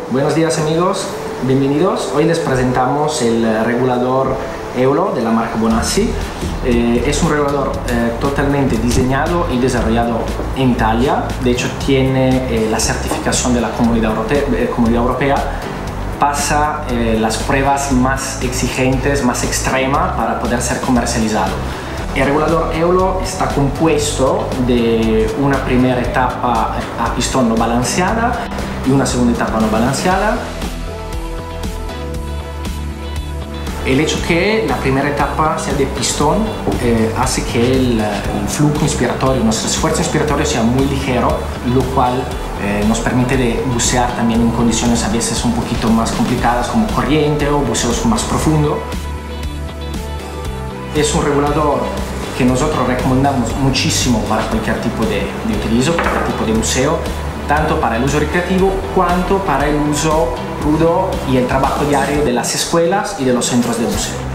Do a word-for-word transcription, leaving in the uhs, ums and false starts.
Buenos días amigos, bienvenidos. Hoy les presentamos el regulador Eulo de la marca Bonassi. Eh, es un regulador eh, totalmente diseñado y desarrollado en Italia. De hecho tiene eh, la certificación de la Comunidad Europea, eh, Comunidad Europea. Pasa eh, las pruebas más exigentes, más extremas para poder ser comercializado. El regulador Eulo está compuesto de una primera etapa a pistón no balanceada y una segunda etapa no balanceada. El hecho que la primera etapa sea de pistón eh, hace que el, el flujo inspiratorio, nuestro esfuerzo inspiratorio sea muy ligero, lo cual eh, nos permite de bucear también en condiciones a veces un poquito más complicadas como corriente o buceos más profundos. Es un regulador que nosotros recomendamos muchísimo para cualquier tipo de, de utilizo, cualquier tipo de buceo, tanto para el uso recreativo cuanto para el uso crudo y el trabajo diario de las escuelas y de los centros de buceo.